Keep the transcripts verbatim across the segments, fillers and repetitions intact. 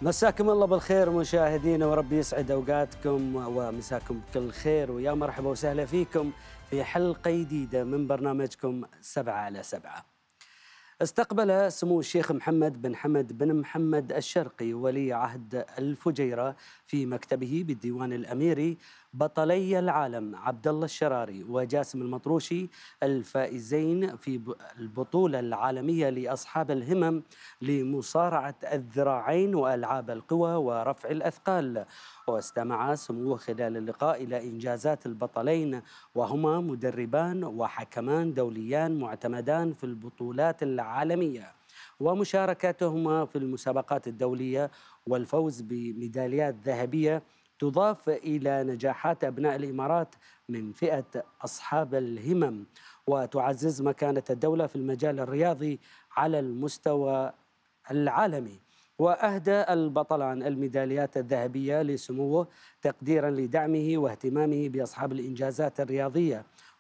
مساكم الله بالخير مشاهدينا، وربي يسعد اوقاتكم ومساكم بكل خير، ويا مرحبا وسهلا فيكم في حلقه جديده من برنامجكم سبعة على سبعة. استقبل سمو الشيخ محمد بن حمد بن محمد الشرقي ولي عهد الفجيرة في مكتبه بالديوان الأميري بطلي العالم عبد الله الشراري وجاسم المطروشي الفائزين في البطولة العالمية لأصحاب الهمم لمصارعة الذراعين وألعاب القوى ورفع الأثقال. واستمع سموه خلال اللقاء إلى إنجازات البطلين، وهما مدربان وحكمان دوليان معتمدان في البطولات العالمية، ومشاركاتهما في المسابقات الدولية والفوز بميداليات ذهبية تضاف إلى نجاحات أبناء الإمارات من فئة أصحاب الهمم، وتعزز مكانة الدولة في المجال الرياضي على المستوى العالمي. وأهدى البطلان الميداليات الذهبية لسموه تقديرا لدعمه واهتمامه بأصحاب الإنجازات الرياضية،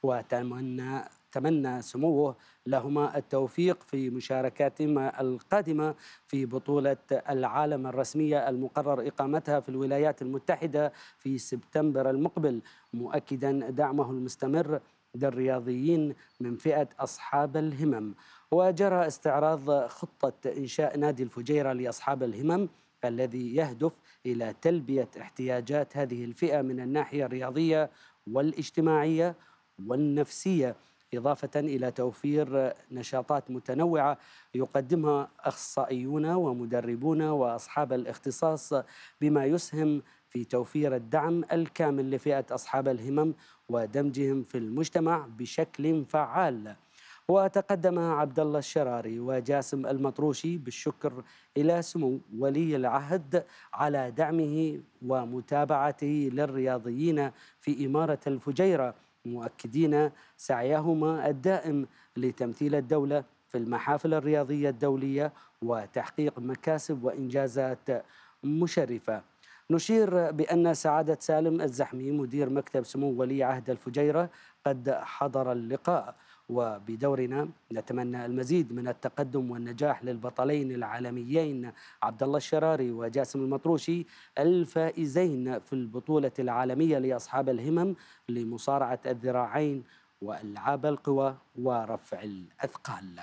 وتمنى تمنى سموه لهما التوفيق في مشاركاتهما القادمة في بطولة العالم الرسمية المقرر إقامتها في الولايات المتحدة في سبتمبر المقبل، مؤكدا دعمه المستمر للرياضيين من فئة أصحاب الهمم. وجرى استعراض خطة إنشاء نادي الفجيرة لأصحاب الهمم الذي يهدف إلى تلبية احتياجات هذه الفئة من الناحية الرياضية والاجتماعية والنفسية، إضافة إلى توفير نشاطات متنوعة يقدمها أخصائيون ومدربون وأصحاب الاختصاص، بما يسهم في توفير الدعم الكامل لفئة أصحاب الهمم ودمجهم في المجتمع بشكل فعال. وتقدم عبد الله الشراري وجاسم المطروشي بالشكر إلى سمو ولي العهد على دعمه ومتابعته للرياضيين في إمارة الفجيرة، مؤكدين سعيهما الدائم لتمثيل الدولة في المحافل الرياضية الدولية وتحقيق مكاسب وإنجازات مشرفة. نشير بأن سعادة سالم الزحمي مدير مكتب سمو ولي عهد الفجيرة قد حضر اللقاء، وبدورنا نتمنى المزيد من التقدم والنجاح للبطلين العالميين عبد الله الشراري وجاسم المطروشي الفائزين في البطولة العالمية لأصحاب الهمم لمصارعة الذراعين وألعاب القوى ورفع الأثقال.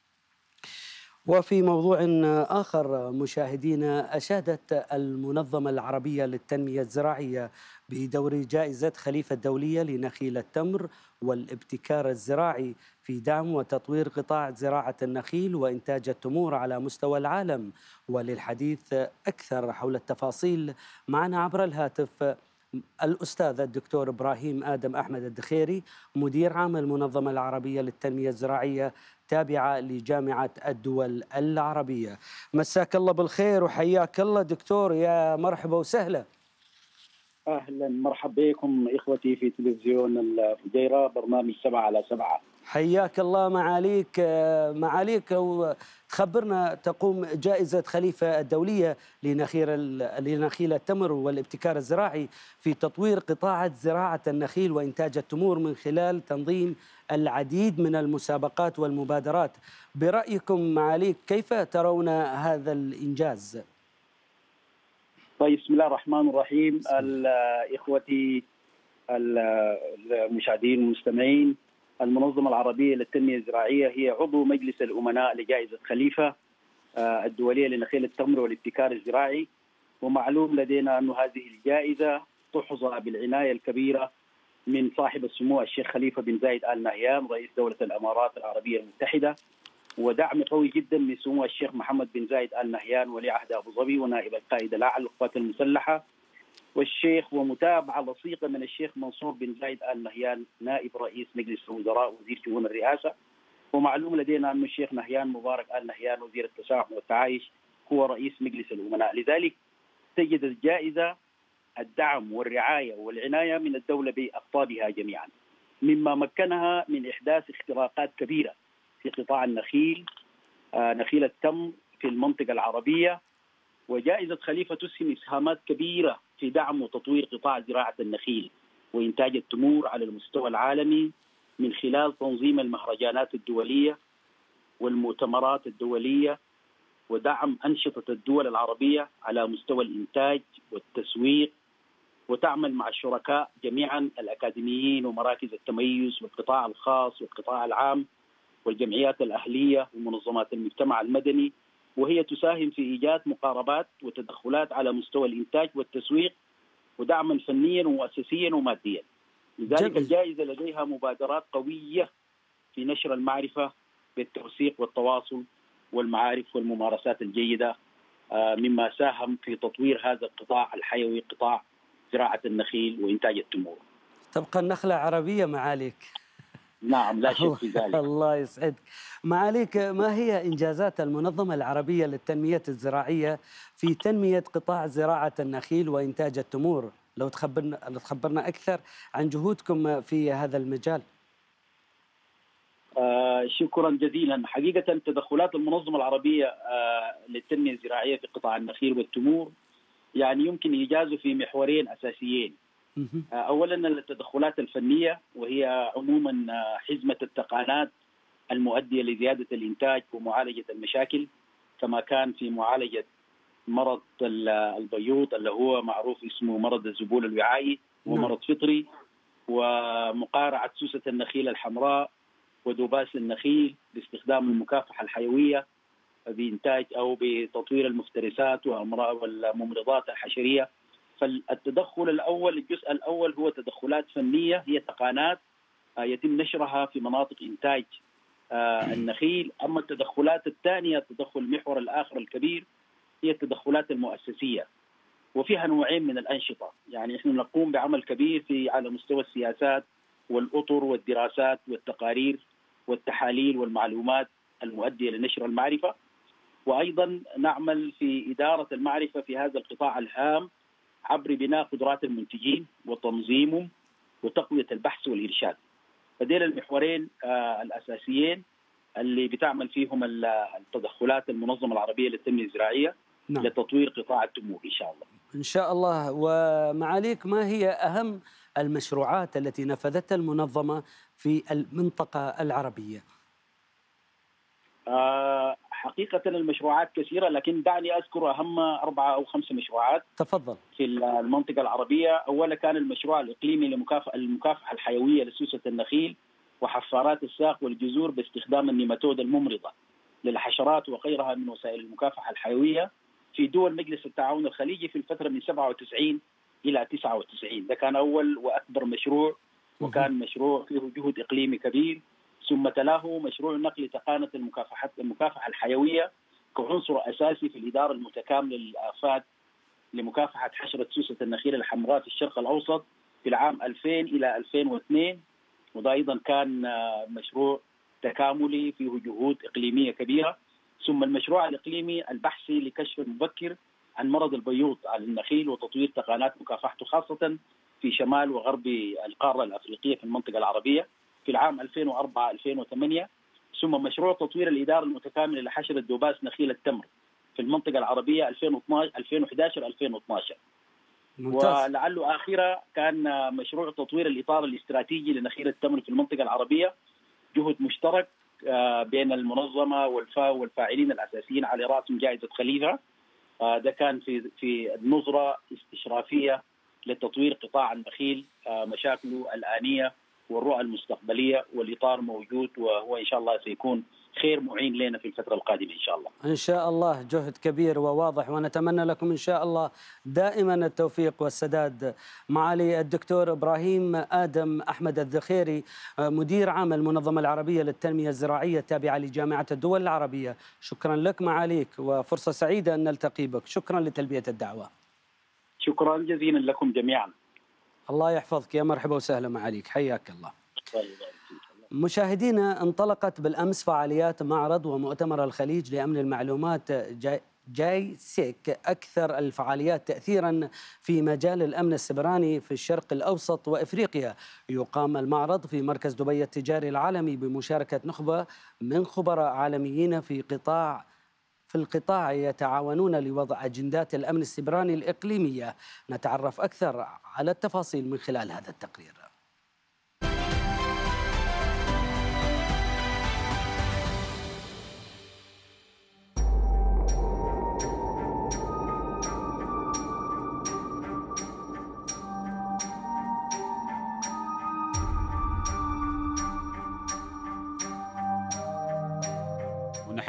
وفي موضوع آخر مشاهدينا، أشادت المنظمة العربية للتنمية الزراعية بدور جائزة خليفة الدولية لنخيل التمر والابتكار الزراعي في دعم وتطوير قطاع زراعة النخيل وإنتاج التمور على مستوى العالم. وللحديث أكثر حول التفاصيل معنا عبر الهاتف الأستاذ الدكتور إبراهيم آدم أحمد الدخيري، مدير عام المنظمة العربية للتنمية الزراعية تابعة لجامعة الدول العربية. مساك الله بالخير وحياك الله دكتور، يا مرحبا وسهلا. أهلا مرحبا بكم إخوتي في تلفزيون الفجيرة برنامج سبعة على سبعة. حياك الله معاليك. معاليك لو تخبرنا، تقوم جائزة خليفة الدولية لنخيل لنخيل التمر والابتكار الزراعي في تطوير قطاع زراعة النخيل وإنتاج التمور من خلال تنظيم العديد من المسابقات والمبادرات. برأيكم معاليك كيف ترون هذا الإنجاز؟ طيب، بسم الله الرحمن الرحيم. إخوتي المشاهدين والمستمعين، المنظمة العربية للتنمية الزراعية هي عضو مجلس الأمناء لجائزة خليفة الدولية لنخيل التمر والابتكار الزراعي، ومعلوم لدينا أن هذه الجائزة تحظى بالعناية الكبيرة من صاحب السمو الشيخ خليفة بن زايد آل نهيان رئيس دولة الإمارات العربية المتحدة، ودعم قوي جدا من سمو الشيخ محمد بن زايد آل نهيان ولي عهد أبو ظبي ونائب القائد الأعلى للقوات المسلحة والشيخ، ومتابعة لصيقة من الشيخ منصور بن زايد آل نهيان نائب رئيس مجلس الوزراء وزير شؤون الرئاسة. ومعلوم لدينا أن الشيخ نهيان مبارك آل نهيان وزير التسامح والتعايش هو رئيس مجلس الأمناء. لذلك تجد الجائزة الدعم والرعاية والعناية من الدولة بأقطابها جميعا، مما مكنها من إحداث اختراقات كبيرة في قطاع النخيل آه نخيل التمر في المنطقة العربية. وجائزة خليفة تسهم إسهامات كبيرة في دعم وتطوير قطاع زراعة النخيل وإنتاج التمور على المستوى العالمي من خلال تنظيم المهرجانات الدولية والمؤتمرات الدولية ودعم أنشطة الدول العربية على مستوى الإنتاج والتسويق، وتعمل مع الشركاء جميعا الأكاديميين ومراكز التميز والقطاع الخاص والقطاع العام والجمعيات الأهلية ومنظمات المجتمع المدني، وهي تساهم في إيجاد مقاربات وتدخلات على مستوى الإنتاج والتسويق ودعما فنيا ومؤسسيا وماديا. لذلك الجائزة لديها مبادرات قوية في نشر المعرفة بالتوثيق والتواصل والمعارف والممارسات الجيدة، مما ساهم في تطوير هذا القطاع الحيوي، قطاع زراعة النخيل وإنتاج التمور. تبقى النخلة عربية معاليك. نعم، لا شك في ذلك. الله يسعدك. معاليك، ما هي إنجازات المنظمة العربية للتنمية الزراعية في تنمية قطاع زراعة النخيل وإنتاج التمور؟ لو تخبرنا لو تخبرنا أكثر عن جهودكم في هذا المجال. آه شكرا جزيلا. حقيقة تدخلات المنظمة العربية آه للتنمية الزراعية في قطاع النخيل والتمور يعني يمكن إيجازه في محورين أساسيين. آه أولا التدخلات الفنية، وهي عموما آه حزمة التقانات المؤدية لزيادة الإنتاج ومعالجة المشاكل، كما كان في معالجة مرض البيوض اللي هو معروف اسمه مرض الذبول الوعائي ومرض فطري، ومقارعة سوسة النخيل الحمراء وذباس النخيل باستخدام المكافحة الحيوية بإنتاج أو بتطوير المفترسات والممرضات الحشرية. فالتدخل الأول، الجزء الأول هو تدخلات فنية، هي تقانات يتم نشرها في مناطق إنتاج النخيل. أما التدخلات الثانية، التدخل المحور الآخر الكبير، هي التدخلات المؤسسية، وفيها نوعين من الأنشطة. يعني نحن نقوم بعمل كبير في على مستوى السياسات والأطر والدراسات والتقارير والتحاليل والمعلومات المؤدية لنشر المعرفة، وأيضا نعمل في إدارة المعرفة في هذا القطاع الهام عبر بناء قدرات المنتجين وتنظيمهم وتقوية البحث والإرشاد. فديل المحورين آه الأساسيين اللي بتعمل فيهم التدخلات المنظمة العربية للتنمية الزراعية نعم. لتطوير قطاع التمور إن شاء الله. إن شاء الله. ومعاليك، ما هي أهم المشروعات التي نفذتها المنظمة في المنطقة العربية؟ آه حقيقة المشروعات كثيرة، لكن دعني أذكر أهم أربعة أو خمسة مشروعات. تفضل. في المنطقة العربية، أولا كان المشروع الإقليمي لمكافحة المكافحة الحيوية لسوسة النخيل وحفارات الساق والجذور باستخدام النيماتود الممرضة للحشرات وغيرها من وسائل المكافحة الحيوية في دول مجلس التعاون الخليجي في الفترة من سبعة وتسعين إلى تسعة وتسعين. ده كان أول وأكبر مشروع، وكان مشروع فيه جهد إقليمي كبير. ثم تلاه مشروع نقل تقانة المكافحة المكافحة الحيوية كعنصر أساسي في الإدارة المتكاملة للآفات لمكافحة حشرة سوسة النخيل الحمراء في الشرق الأوسط في العام ألفين إلى ألفين واثنين، وده أيضا كان مشروع تكاملي فيه جهود إقليمية كبيرة. ثم المشروع الإقليمي البحثي لكشف مبكر عن مرض البيوض على النخيل وتطوير تقانات مكافحته خاصة في شمال وغرب القارة الأفريقية في المنطقة العربية في العام ألفين وأربعة ألفين وثمانية. ثم مشروع تطوير الإدارة المتكاملة لحشرة ذباس نخيل التمر في المنطقة العربية ألفين وأحد عشر ألفين واثني عشر. ممتاز. ولعله آخرة كان مشروع تطوير الإطار الاستراتيجي لنخيل التمر في المنطقة العربية، جهد مشترك بين المنظمة والفاو والفاعلين الأساسيين على رأسهم جائزة خليفة. ده كان في في النظرة استشرافية لتطوير قطاع النخيل، مشاكله الآنية والرؤى المستقبلية، والإطار موجود، وهو إن شاء الله سيكون خير معين لنا في الفترة القادمة إن شاء الله. إن شاء الله جهد كبير وواضح، ونتمنى لكم إن شاء الله دائما التوفيق والسداد. معالي الدكتور إبراهيم آدم أحمد الذخيري، مدير عام المنظمة العربية للتنمية الزراعية التابعة لجامعة الدول العربية، شكرا لك معاليك، وفرصة سعيدة أن نلتقي بك. شكرا لتلبية الدعوة. شكرا جزيلا لكم جميعا. الله يحفظك، يا مرحبا وسهلا معاليك، حياك الله. مشاهدينا، انطلقت بالأمس فعاليات معرض ومؤتمر الخليج لأمن المعلومات جاي, جاي سيك، أكثر الفعاليات تأثيرا في مجال الأمن السبراني في الشرق الأوسط وإفريقيا. يقام المعرض في مركز دبي التجاري العالمي بمشاركة نخبة من خبراء عالميين في قطاع في القطاع يتعاونون لوضع أجندات الأمن السبراني الإقليمية. نتعرف أكثر على التفاصيل من خلال هذا التقرير.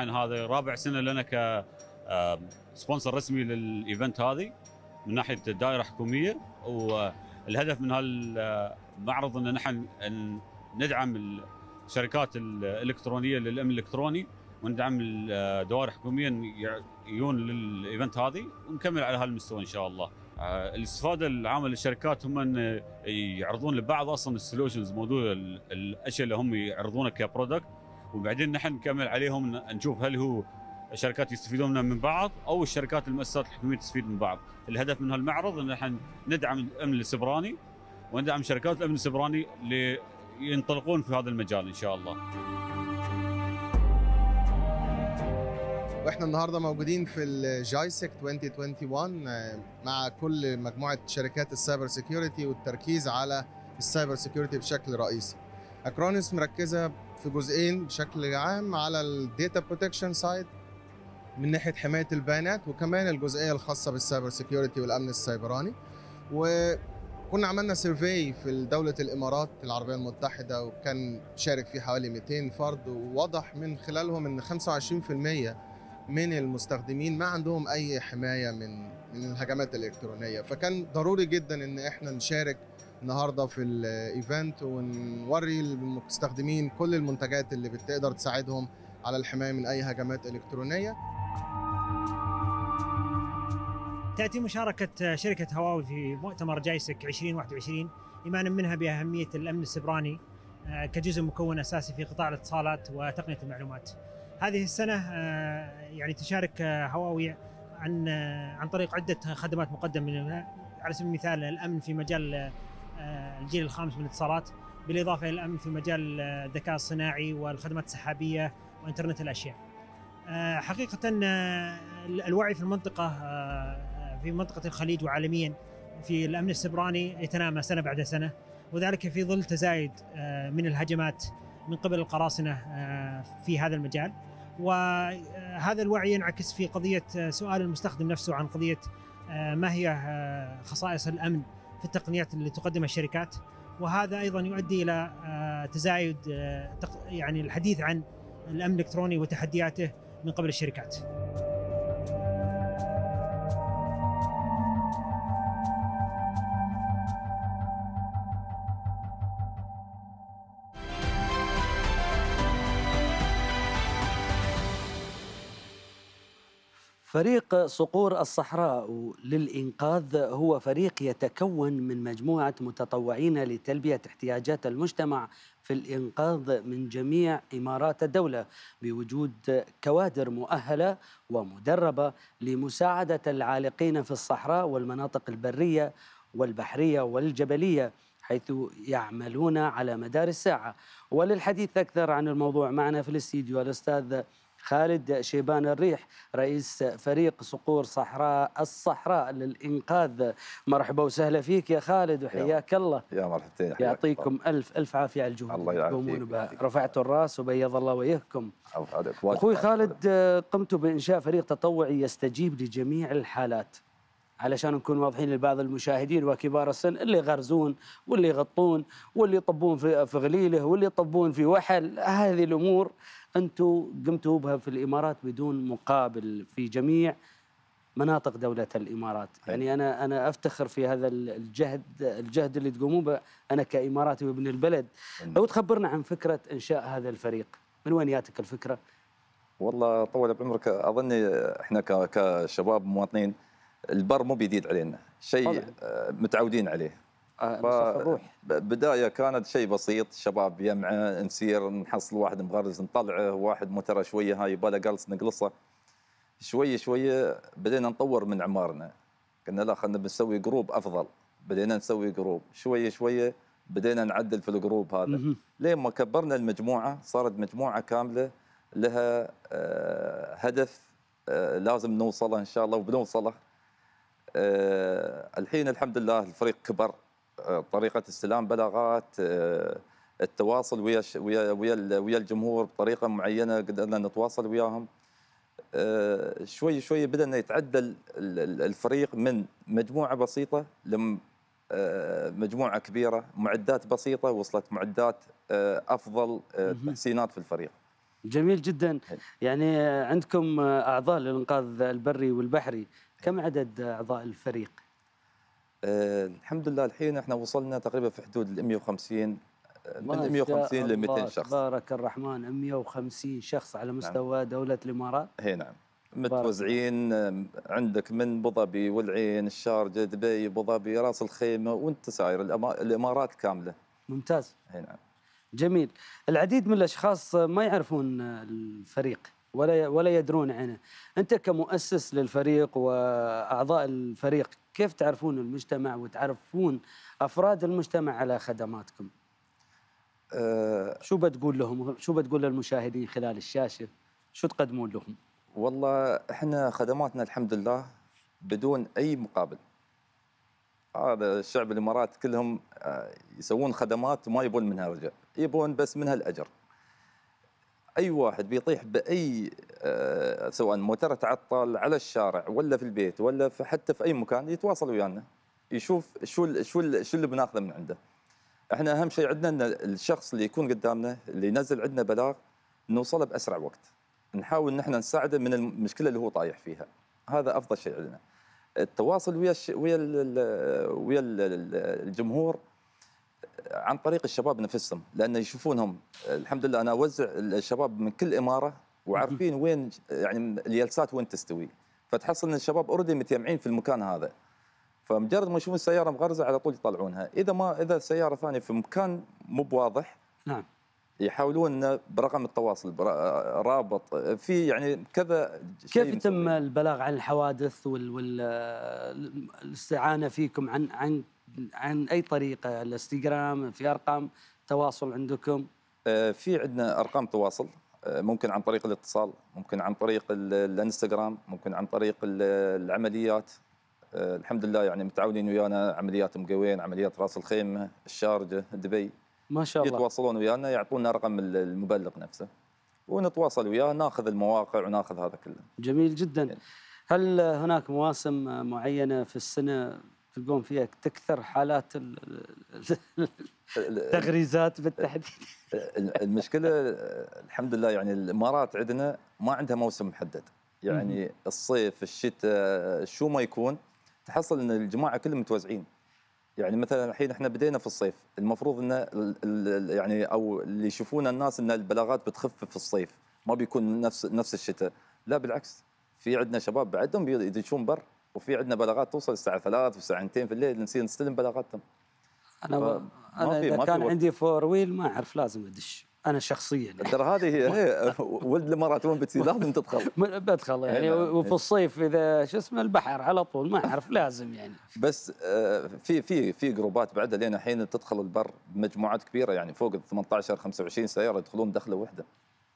نحن هذا رابع سنه لنا ك سبونسر رسمي للايفنت هذه من ناحيه دائره حكوميه، والهدف من هالمعرض ان نحن ندعم الشركات الالكترونيه للامن الالكتروني، وندعم الدوائر الحكوميه يجون للايفنت هذه، ونكمل على هالمستوى ان شاء الله. الاستفاده العامه للشركات هم ان يعرضون لبعض اصلا السولوشنز، موضوع الاشياء اللي هم يعرضونها كبرودكت، وبعدين نحن نكمل عليهم نشوف هل هو الشركات يستفيدون منها من بعض او الشركات المؤسسات الحكوميه تستفيد من بعض. الهدف من هالمعرض ان نحن ندعم الامن السيبراني وندعم شركات الامن السيبراني اللي ينطلقون في هذا المجال ان شاء الله. واحنا النهارده موجودين في الجايسك ألفين وواحد وعشرين مع كل مجموعه شركات السايبر سيكيورتي والتركيز على السايبر سيكيورتي بشكل رئيسي. اكرونس مركزه في جزئين بشكل عام، على الداتا بروتكشن سايد من ناحيه حمايه البيانات، وكمان الجزئيه الخاصه بالسايبر سيكيورتي والامن السيبراني. وكنا عملنا سيرفي في دوله الامارات العربيه المتحده، وكان شارك فيه حوالي مئتين فرد، ووضح من خلالهم ان خمسة وعشرين بالمئة من المستخدمين ما عندهم اي حمايه من من الهجمات الالكترونيه. فكان ضروري جدا ان احنا نشارك النهارده في الايفنت ونوري المستخدمين كل المنتجات اللي بتقدر تساعدهم على الحمايه من اي هجمات الكترونيه. تأتي مشاركة شركة هواوي في مؤتمر جايسك ألفين وواحد وعشرين إيمانا منها بأهمية الأمن السيبراني كجزء مكون أساسي في قطاع الاتصالات وتقنية المعلومات. هذه السنة يعني تشارك هواوي عن عن طريق عدة خدمات مقدمة منها، على سبيل المثال الأمن في مجال الجيل الخامس من الاتصالات، بالإضافة إلى الأمن في مجال الذكاء الصناعي والخدمات السحابية وإنترنت الأشياء. حقيقة الوعي في المنطقة في منطقة الخليج وعالميا في الأمن السيبراني يتنامى سنة بعد سنة، وذلك في ظل تزايد من الهجمات من قبل القراصنة في هذا المجال. وهذا الوعي ينعكس في قضية سؤال المستخدم نفسه عن قضية ما هي خصائص الأمن في التقنيات اللي تقدمها الشركات، وهذا أيضا يؤدي إلى تزايد يعني الحديث عن الأمن الإلكتروني وتحدياته من قبل الشركات. فريق صقور الصحراء للإنقاذ هو فريق يتكون من مجموعة متطوعين لتلبية احتياجات المجتمع في الإنقاذ من جميع إمارات الدولة، بوجود كوادر مؤهلة ومدربة لمساعدة العالقين في الصحراء والمناطق البرية والبحرية والجبلية، حيث يعملون على مدار الساعة. وللحديث أكثر عن الموضوع معنا في الاستديو الأستاذ خالد شيبان الريح، رئيس فريق صقور صحراء الصحراء للإنقاذ. مرحبا وسهلا فيك يا خالد وحياك يا الله. يا مرحبتين، يعطيكم ألف ألف عافية على الجهود الله اللي تقومون بها، يعافيك. رفعتوا الراس وبيض الله وجهكم. أخوي أخوي خالد، قمتوا بإنشاء فريق تطوعي يستجيب لجميع الحالات، علشان نكون واضحين لبعض المشاهدين وكبار السن اللي يغرزون واللي يغطون واللي يطبون في في غليله واللي يطبون في وحل. هذه الأمور أنتم قمتوا بها في الإمارات بدون مقابل في جميع مناطق دولة الإمارات. يعني أنا أنا أفتخر في هذا الجهد الجهد اللي تقومون به أنا كإماراتي وابن البلد. لو تخبرنا عن فكرة إنشاء هذا الفريق، من وين جاتك الفكرة؟ والله طول بعمرك، أظن إحنا كشباب مواطنين البر مو بيديد علينا، شيء متعودين عليه. آه بداية كانت شيء بسيط، شباب يمعة نسير نحصل واحد مغرز نطلعه، واحد مترى شوية هاي يباله قلص نقلصه. شوية شوية بدينا نطور من أعمارنا، قلنا لا خلينا بنسوي جروب أفضل، بدينا نسوي جروب شوية شوية، بدينا نعدل في الجروب هذا لين ما كبرنا المجموعة، صارت مجموعة كاملة لها هدف لازم نوصله إن شاء الله وبنوصله. الحين الحمد لله الفريق كبر، طريقة استلام بلاغات، التواصل ويا ويا ويا ويا الجمهور بطريقة معينة قدرنا نتواصل وياهم. شوي شوي بدأنا يتعدل الفريق من مجموعة بسيطة لمجموعة كبيرة، معدات بسيطة وصلت معدات أفضل، تحسينات في الفريق. جميل جدا. حلو. يعني عندكم اعضاء للانقاذ البري والبحري، كم عدد اعضاء الفريق؟ آه الحمد لله الحين احنا وصلنا تقريبا في حدود ال مئة وخمسين، ما من مئة وخمسين شاء ل مئتين الله شخص. تبارك الرحمن، مئة وخمسين شخص على مستوى دولة الامارات. هي نعم، متوزعين آه، عندك من ابو ظبي والعين الشارجه دبي ابو ظبي راس الخيمه وانت ساير الأما- الامارات كامله. ممتاز. هي نعم. جميل. العديد من الاشخاص ما يعرفون الفريق ولا ولا يدرون عنه. انت كمؤسس للفريق واعضاء الفريق، كيف تعرفون المجتمع وتعرفون افراد المجتمع على خدماتكم؟ أه شو بتقول لهم؟ شو بتقول للمشاهدين خلال الشاشه؟ شو تقدمون لهم؟ والله احنا خدماتنا الحمد لله بدون اي مقابل. هذا الشعب الامارات كلهم آه، يسوون خدمات وما يبون منها رجع، يبون بس منها الاجر. اي واحد بيطيح باي آه، سواء موتر تعطل على الشارع ولا في البيت ولا في حتى في اي مكان يتواصل ويانا، يشوف شو ال شو ال شو اللي بناخذه من عنده. احنا اهم شيء عندنا ان الشخص اللي يكون قدامنا اللي ينزل عندنا بلاغ نوصله باسرع وقت، نحاول ان احنا نساعده من المشكله اللي هو طايح فيها. هذا افضل شيء عندنا. التواصل ويا الش... ويا ال... ويا ال... الجمهور عن طريق الشباب نفسهم، لان يشوفونهم. الحمد لله انا اوزع الشباب من كل اماره وعارفين وين يعني الجلسات وين تستوي، فتحصل ان الشباب اوريدي متجمعين في المكان هذا، فمجرد ما يشوفون السياره مغرزه على طول يطلعونها. اذا ما اذا السياره ثانيه في مكان مو بواضح نعم يحاولون برقم التواصل بر- رابط في يعني كذا شيء. كيف يتم البلاغ عن الحوادث وال والاستعانه فيكم؟ عن عن عن اي طريقه؟ الانستغرام، في ارقام تواصل عندكم؟ آه، في عندنا ارقام تواصل، آه، ممكن عن طريق الاتصال، ممكن عن طريق ال- الانستغرام، ممكن عن طريق ال- العمليات. آه، الحمد لله يعني متعاونين ويانا، عمليات مقوين، عمليات راس الخيمه، الشارجه، دبي، ما شاء الله. يتواصلون ويانا يعطونا رقم ال- المبلغ نفسه ونتواصل وياه، ناخذ المواقع وناخذ هذا كله. جميل جدا. هل هناك مواسم معينه في السنه تلقون فيها تكثر حالات ال- ال- التغريزات بالتحديد؟ المشكله الحمد لله يعني الامارات عندنا ما عندها موسم محدد، يعني الصيف الشتاء شو ما يكون تحصل ان الجماعه كلهم متوزعين. يعني مثلا الحين احنا بدينا في الصيف، المفروض ان ال- ال- يعني او اللي يشوفون الناس ان البلاغات بتخف في الصيف، ما بيكون نفس نفس الشتاء. لا بالعكس، في عندنا شباب بعدهم يدشون بر، وفي عندنا بلاغات توصل الساعه ثلاث وساعتين في الليل نصير نستلم بلاغاتهم. انا ما انا في- اذا ما في كان وقت. عندي فور ويل ما اعرف لازم ادش انا شخصيا يعني. ترى هذه هي, هي ولد الامارات وين بتصير لازم تدخل. م- بدخل يعني، نعم. وفي الصيف اذا شو اسمه البحر على طول ما اعرف لازم يعني. بس آه، في في في جروبات بعدها لين الحين تدخل البر بمجموعات كبيره، يعني فوق ال ثمانية عشر خمسة وعشرين سياره يدخلون دخله واحده.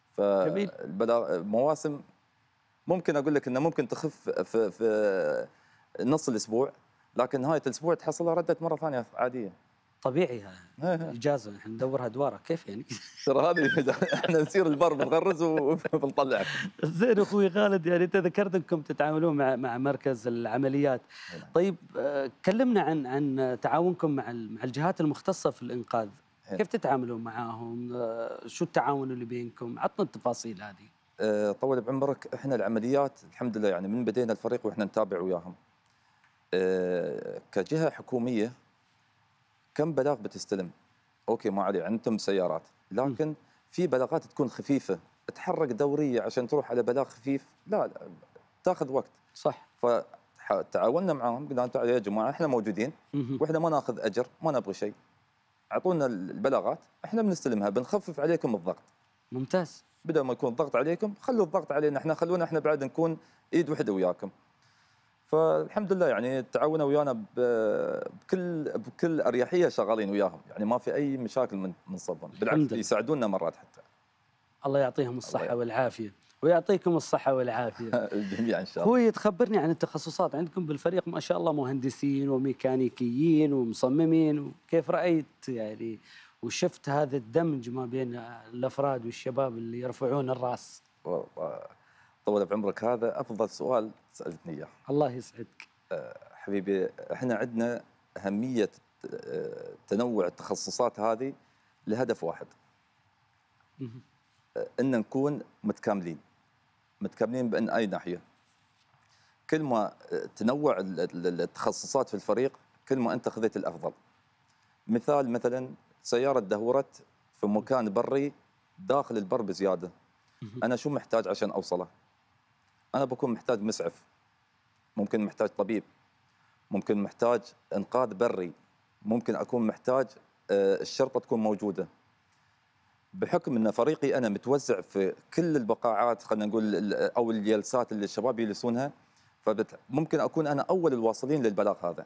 جميل. فالبلاغ مواسم ممكن اقول لك انه ممكن تخف في في نص الاسبوع، لكن نهايه الاسبوع تحصلها ردت مره ثانيه عاديه. طبيعي هذا إيه. اجازه، احنا ندورها ادواره كيف يعني. ترى هذه احنا نسير البر بنغرز وبنطلعك. زين اخوي خالد، يعني انت ذكرت انكم تتعاملون مع مع مركز العمليات. طيب آه، كلمنا عن عن تعاونكم مع ال- مع الجهات المختصه في الانقاذ. كيف تتعاملون معاهم؟ آه، شو التعاون اللي بينكم؟ عطنا التفاصيل هذه. آه، طول بعمرك، احنا العمليات الحمد لله يعني من بدينا الفريق واحنا نتابع وياهم. آه، كجهه حكوميه كم بلاغ بتستلم؟ اوكي ما عليه، انتم سيارات، لكن في بلاغات تكون خفيفه تحرك دوريه عشان تروح على بلاغ خفيف، لا, لا تاخذ وقت. صح. فتعاوننا معاهم، قلنا تعالوا يا جماعه احنا موجودين مهم. واحنا ما ناخذ اجر، ما نبغى شيء، اعطونا البلاغات احنا بنستلمها، بنخفف عليكم الضغط. ممتاز. بدل ما يكون الضغط عليكم خلوا الضغط علينا احنا، خلونا احنا بعد نكون ايد واحده وياكم. فالحمد لله يعني تعاونوا ويانا ب- بكل بكل اريحيه، شغالين وياهم، يعني ما في اي مشاكل من من صوبهم، بالعكس لله. يساعدونا مرات حتى. الله يعطيهم الصحه الله والعافيه ويعطيكم الصحه والعافيه. الجميع ان شاء الله. اخوي تخبرني عن التخصصات عندكم بالفريق، ما شاء الله مهندسين وميكانيكيين ومصممين، وكيف رايت يعني وشفت هذا الدمج ما بين الافراد والشباب اللي يرفعون الراس؟ والله طول بعمرك، هذا افضل سؤال سالتني اياه الله يسعدك. حبيبي. احنا عندنا اهميه آه، تنوع التخصصات هذه لهدف واحد. مهم. ان نكون متكاملين. متكاملين بان اي ناحيه. كل ما تنوع التخصصات في الفريق كل ما انت خذيت الافضل. مثال مثلا سياره دهورت في مكان بري داخل البر بزياده. انا شو محتاج عشان اوصله؟ انا بكون محتاج مسعف، ممكن محتاج طبيب، ممكن محتاج انقاذ بري، ممكن اكون محتاج الشرطه تكون موجوده. بحكم ان فريقي انا متوزع في كل البقاعات، خلينا نقول او الجلسات اللي الشباب يجلسونها، فممكن اكون انا اول الواصلين للبلاغ هذا.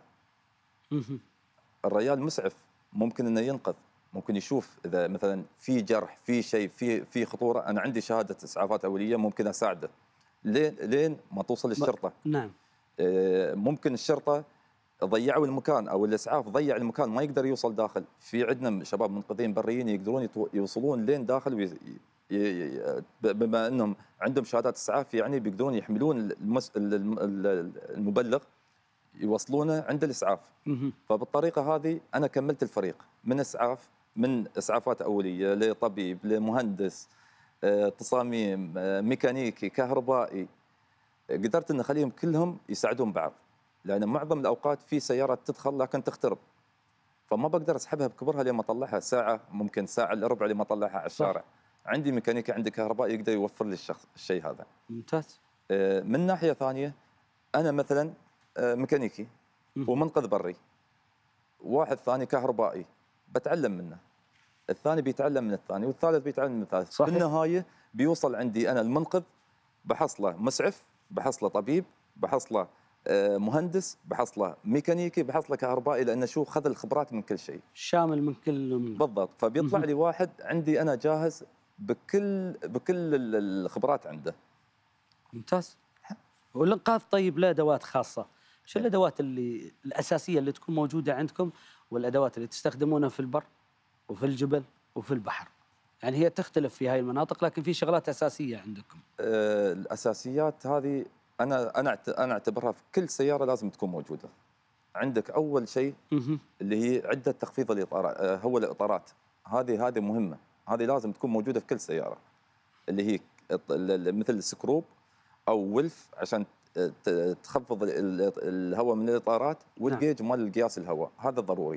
الرجال مسعف ممكن انه ينقذ، ممكن يشوف اذا مثلا في جرح، في شيء، في في خطوره، انا عندي شهاده اسعافات اوليه ممكن اساعده لين لين ما توصل الشرطه. نعم. ممكن الشرطه ضيعوا المكان او الاسعاف ضيع المكان ما يقدر يوصل داخل، في عندنا شباب منقذين بريين يقدرون يوصلون لين داخل وي... بما انهم عندهم شهادات اسعاف يعني بيقدرون يحملون المس... المبلغ يوصلونه عند الاسعاف. فبالطريقه هذه انا كملت الفريق من اسعاف، من اسعافات اوليه لطبيب لمهندس تصاميم ميكانيكي كهربائي، قدرت ان اخليهم كلهم يساعدون بعض. لان معظم الاوقات في سيارات تدخل لكن تخترب، فما بقدر اسحبها بكبرها لين ما اطلعها، ساعه ممكن ساعه الا ربع لين ما اطلعها على الشارع. عندي ميكانيكي عندي كهربائي يقدر يوفر لي الشخص الشيء هذا. ممتاز. من ناحيه ثانيه انا مثلا ميكانيكي ومنقذ بري، واحد ثاني كهربائي بتعلم منه، الثاني بيتعلم من الثاني، والثالث بيتعلم من الثالث. صحيح. في النهايه بيوصل عندي انا المنقذ بحصله مسعف، بحصله طبيب، بحصله مهندس، بحصله ميكانيكي، بحصله كهربائي، لانه شو خذ الخبرات من كل شيء. شامل من كل من. بالضبط. فبيطلع لي واحد عندي انا جاهز بكل بكل الخبرات عنده. ممتاز. والانقاذ طيب له ادوات خاصه، شو الادوات اللي الاساسيه اللي تكون موجوده عندكم والادوات اللي تستخدمونها في البر وفي الجبل وفي البحر؟ يعني هي تختلف في هاي المناطق لكن في شغلات اساسيه عندكم. أه الاساسيات هذه انا انا انا اعتبرها في كل سياره لازم تكون موجوده. عندك اول شيء اللي هي عده تخفيض الاطارات، أه هو الاطارات، هذه هذه مهمه، هذه لازم تكون موجوده في كل سياره، اللي هي مثل السكروب او ولف عشان تخفض الهواء من الاطارات، والجيج مال القياس الهواء، هذا ضروري.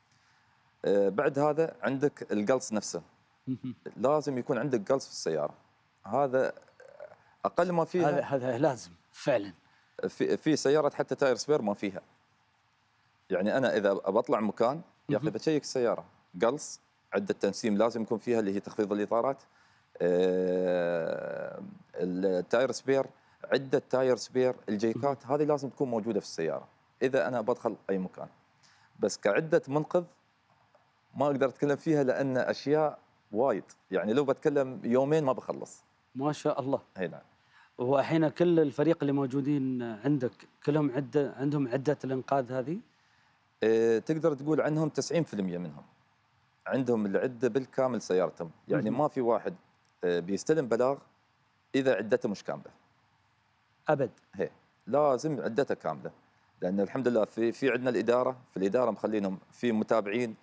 أه بعد هذا عندك القلص نفسه، لازم يكون عندك قلص في السياره، هذا اقل ما فيها. هذا هذا لازم فعلا. في في سيارات حتى تاير سبير ما فيها. يعني انا اذا بطلع مكان يا اخي بتشيك السياره، قلص، عده تنسيم لازم يكون فيها اللي هي تخفيض الاطارات. آه التاير سبير، عده تاير سبير، الجيكات هذه لازم تكون موجوده في السياره اذا انا بدخل اي مكان. بس كعده منقذ ما اقدر اتكلم فيها لان اشياء وايد، يعني لو بتكلم يومين ما بخلص. ما شاء الله. اي نعم. والحين كل الفريق اللي موجودين عندك كلهم عده عندهم عده الانقاذ هذه؟ إيه تقدر تقول عنهم تسعين بالمئة منهم عندهم العده بالكامل سيارتهم، يعني ما في واحد بيستلم بلاغ اذا عدته مش كامله. ابد. هي لازم عدته كامله، لان الحمد لله في في عندنا الاداره، في الاداره مخلينهم في متابعين،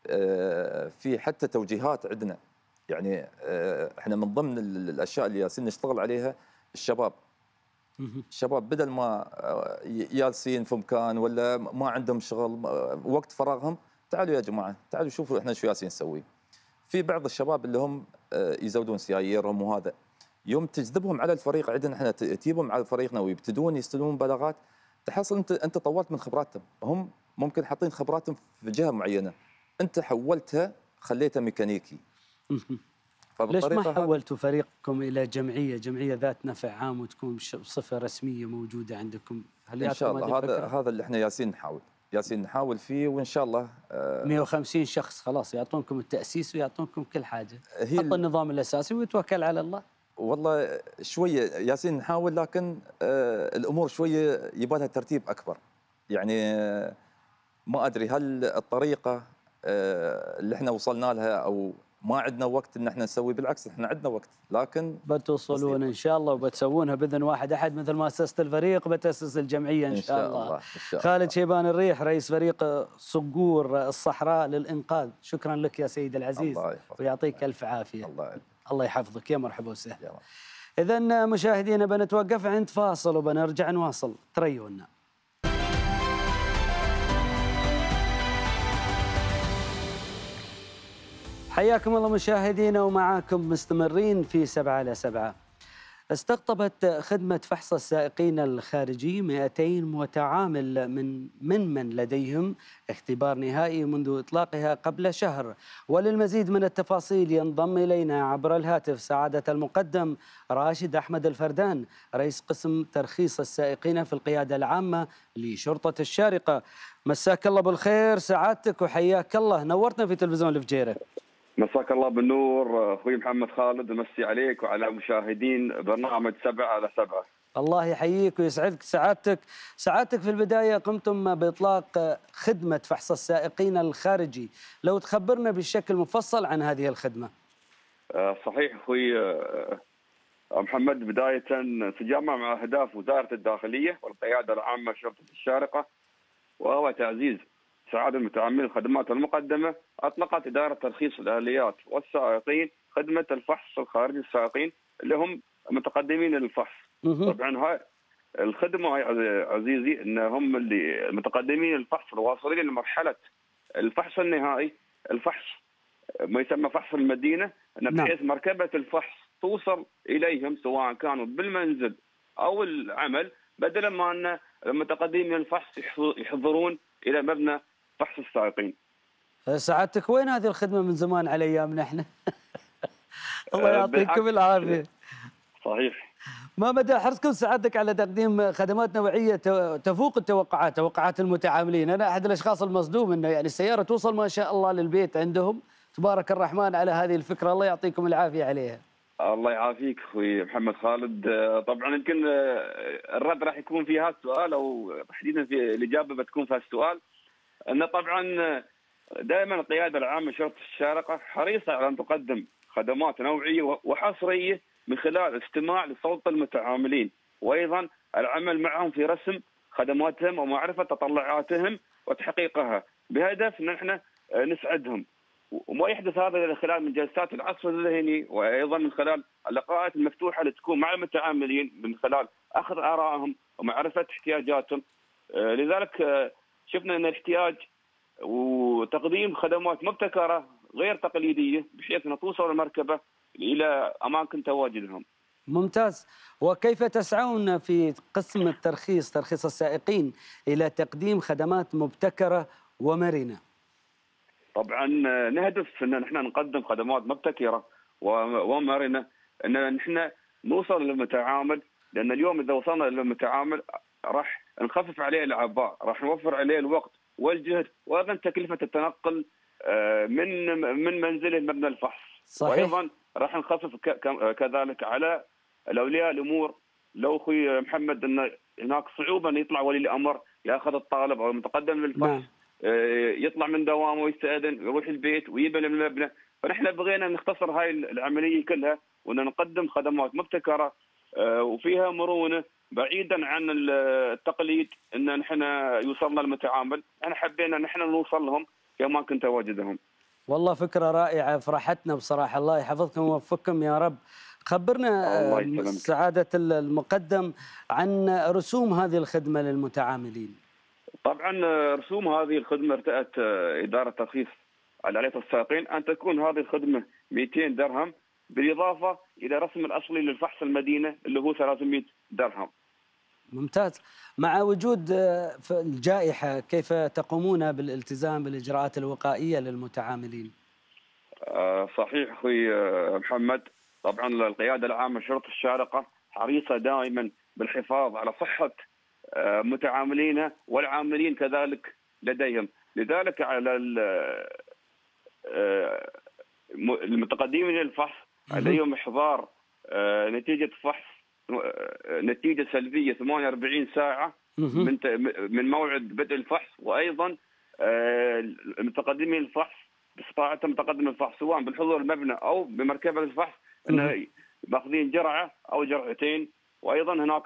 في حتى توجيهات عندنا. يعني احنا من ضمن الاشياء اللي جالسين نشتغل عليها الشباب. الشباب بدل ما جالسين في مكان ولا ما عندهم شغل وقت فراغهم، تعالوا يا جماعه تعالوا شوفوا احنا شو جالسين نسوي. في بعض الشباب اللي هم يزودون سياييرهم، وهذا يوم تجذبهم على الفريق عندنا احنا، تجيبهم على فريقنا ويبتدون يستلمون بلاغات، تحصل انت انت طورت من خبراتهم. هم ممكن حاطين خبراتهم في جهه معينه، انت حولتها خليتها ميكانيكي. ليش ما حولتوا فريقكم الى جمعيه جمعيه ذات نفع عام وتكون بصفه رسميه موجوده عندكم؟ هل ان شاء الله هذا هذا اللي احنا جالسين نحاول جالسين نحاول فيه، وان شاء الله آه مئة وخمسين شخص خلاص يعطونكم التاسيس ويعطونكم كل حاجه، حط النظام الاساسي ويتوكل على الله. والله شويه جالسين نحاول، لكن آه الامور شويه يبغى لها ترتيب اكبر. يعني آه ما ادري هل الطريقه آه اللي احنا وصلنا لها او ما عندنا وقت ان احنا نسوي، بالعكس احنا عندنا وقت، لكن بتوصلون ان شاء الله وبتسوونها باذن واحد احد، مثل ما اسست الفريق بتاسس الجمعيه ان شاء, إن شاء الله, الله. إن شاء خالد الله. شيبان الريح رئيس فريق صقور الصحراء للانقاذ، شكرا لك يا سيد العزيز، ويعطيك الف عافيه. الله الله يحفظك، يا مرحبا وسهلا. إذا مشاهدينا بنتوقف عند فاصل وبنرجع نواصل، تريونا. حياكم الله مشاهدينا، ومعاكم مستمرين في سبعة على سبعة. استقطبت خدمة فحص السائقين الخارجي مئتين متعامل من من من لديهم اختبار نهائي منذ إطلاقها قبل شهر. وللمزيد من التفاصيل ينضم إلينا عبر الهاتف سعادة المقدم راشد أحمد الفردان، رئيس قسم ترخيص السائقين في القيادة العامة لشرطة الشارقة. مساك الله بالخير سعادتك وحياك الله، نورتنا في تلفزيون الفجيرة. مساك الله بالنور اخوي محمد خالد، امسي عليك وعلى مشاهدين برنامج سبعة على سبعة. الله يحييك ويسعدك سعادتك. سعادتك في البداية قمتم بإطلاق خدمة فحص السائقين الخارجي، لو تخبرنا بشكل مفصل عن هذه الخدمة. صحيح اخوي محمد، بداية تجمع مع أهداف وزارة الداخلية والقيادة العامة شرطة الشارقة، وهو تعزيز سعادة المتعاملين الخدمات المقدمة. أطلقت إدارة ترخيص الآليات والسائقين خدمة الفحص الخارجي للسائقين اللي هم متقدمين للفحص. طبعا هاي الخدمة هاي عزيزي إن هم اللي متقدمين للفحص الواصلين لمرحلة الفحص النهائي، الفحص ما يسمى فحص المدينة، أن بحيث مركبة الفحص توصل إليهم سواء كانوا بالمنزل أو العمل، بدلا ما أن المتقدمين للفحص يحضرون إلى مبنى فحص السائقين. سعادتك وين هذه الخدمة من زمان على أيامنا احنا؟ الله يعطيكم العافية. صحيح. ما مدى حرصكم سعادتك على تقديم خدمات نوعية تفوق التوقعات، توقعات المتعاملين؟ أنا أحد الأشخاص المصدوم أنه يعني السيارة توصل ما شاء الله للبيت عندهم، تبارك الرحمن على هذه الفكرة، الله يعطيكم العافية عليها. الله يعافيك اخوي محمد خالد. طبعا يمكن الرد راح يكون في هذا السؤال، او تحديدا في الاجابه بتكون في هذا السؤال، ان طبعا دائما القياده العامه شرطه الشارقه حريصه على ان تقدم خدمات نوعيه وحصريه من خلال الاستماع لصوت المتعاملين، وايضا العمل معهم في رسم خدماتهم ومعرفه تطلعاتهم وتحقيقها بهدف ان احنا نسعدهم. وما يحدث هذا الا خلال من جلسات العصف الذهني، وايضا من خلال اللقاءات المفتوحه اللي تكون مع المتعاملين من خلال اخذ ارائهم ومعرفه احتياجاتهم. لذلك شفنا ان الاحتياج وتقديم خدمات مبتكره غير تقليديه بحيث ان توصل المركبه الى اماكن تواجدهم. ممتاز. وكيف تسعون في قسم الترخيص ترخيص السائقين الى تقديم خدمات مبتكره ومرنه؟ طبعا نهدف ان نحن نقدم خدمات مبتكره ومرنه، ان نحن نوصل للمتعامل، لان اليوم اذا وصلنا للمتعامل راح نخفف عليه الاعباء، راح نوفر عليه الوقت والجهد وايضا تكلفه التنقل من من منزله لمبنى الفحص. صحيح. وايضا راح نخفف كذلك على الاولياء الامور. لو اخوي محمد ان هناك صعوبه ان يطلع ولي الامر ياخذ الطالب او المتقدم للفحص، نعم. يطلع من دوامه ويستأذن يروح البيت ويبني المبنى، فنحن بغينا نختصر هاي العمليه كلها وان نقدم خدمات مبتكره وفيها مرونه بعيدا عن التقليد، ان نحن يوصلنا المتعامل، احنا حبينا نحن نوصل لهم في اماكن تواجدهم. والله فكره رائعه، فرحتنا بصراحه، الله يحفظكم ويوفقكم يا رب. خبرنا سعاده المقدم عن رسوم هذه الخدمه للمتعاملين. طبعا رسوم هذه الخدمه ارتأت اداره ترخيص آليات السائقين ان تكون هذه الخدمه مئتين درهم، بالاضافه الى رسم الاصلي للفحص المدينه اللي هو ثلاثمئة درهم. ممتاز. مع وجود الجائحه كيف تقومون بالالتزام بالاجراءات الوقائيه للمتعاملين؟ صحيح اخوي محمد، طبعا القياده العامه شرطه الشارقه حريصه دائما بالحفاظ على صحه متعاملينا والعاملين كذلك لديهم، لذلك على المتقدمين للفحص عليهم احضار نتيجه فحص نتيجه سلبيه ثمانية وأربعين ساعه من من موعد بدء الفحص، وايضا المتقدمين للفحص باستطاعتهم تقدم الفحص سواء بالحضور المبنى او بمركبه الفحص انه ماخذين جرعه او جرعتين، وايضا هناك